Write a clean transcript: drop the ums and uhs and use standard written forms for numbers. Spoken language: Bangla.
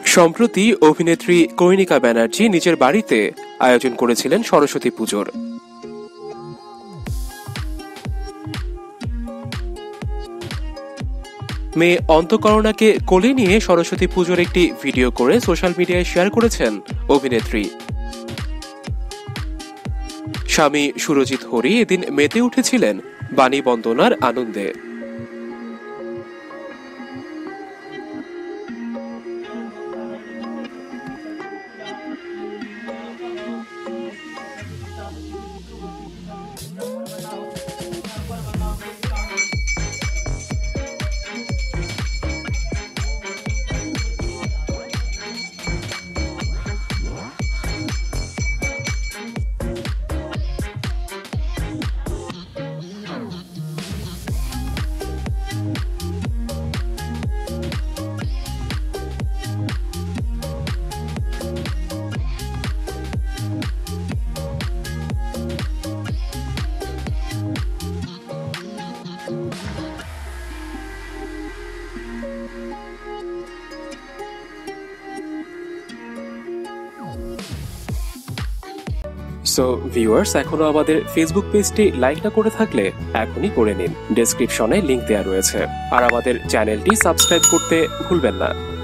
সম্প্রতি অভিনেত্রী কোনেনিকা ব্যানার্জি নিজের বাড়িতে আয়োজন করেছিলেন সরস্বতী পুজোর। মেয়ে অন্তঃকরণাকে কোলে নিয়ে সরস্বতী পুজোর একটি ভিডিও করে সোশ্যাল মিডিয়ায় শেয়ার করেছেন অভিনেত্রী। স্বামী সুরজিৎ হরি এদিন মেতে উঠেছিলেন বাণী বন্দনার আনন্দে। সো ভিউয়ার্স, এখনো আমাদের ফেসবুক পেজটি লাইক না করে থাকলে এখনই করে নিন, ডেসক্রিপশনে লিংক দেওয়া রয়েছে। আর আমাদের চ্যানেলটি সাবস্ক্রাইব করতে ভুলবেন না।